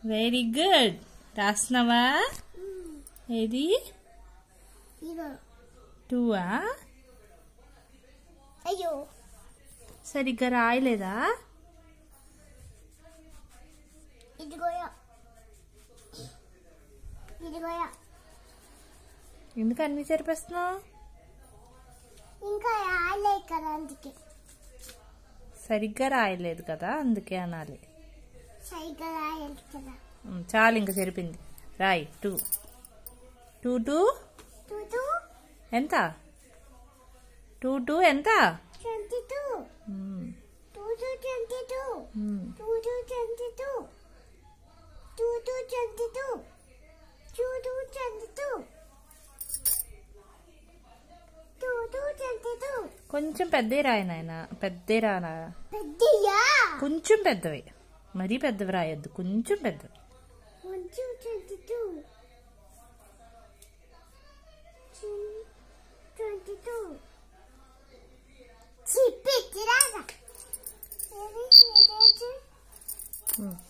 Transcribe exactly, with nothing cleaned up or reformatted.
Very good. రాస్తున్నావా? ఏది టూవా? అయ్యో సరిగ్గా రాయలేదా? ఇదిగోయా ఇదిగోయా. ఎందుకు అన్ని చెరిపేస్తున్నావు? ఇంకా రాయలేదు కదా అందుకే. సరిగ్గా రాయలేదు కదా అందుకే అనాలి. సరిగ్గా రాయలేదు కదా. చాలు ఇంకా చెరిపింది. రాయి. Two two two two two ఎంత? టూ టూ ఎంత? Twenty two. Two two twenty two. Two two twenty two. Two two twenty two. Two two twenty two. Two two twenty two. కొంచెం పెద్దవి రాయి నాయన. పెద్ద రానా? పెద్దయ్యా. కొంచెం పెద్దవి, మరీ పెద్దవి రాయొద్దు, కొంచెం పెద్దవి. కొంచెం ట్వంటీ టూ. Twenty two. చిప్పి రాదా?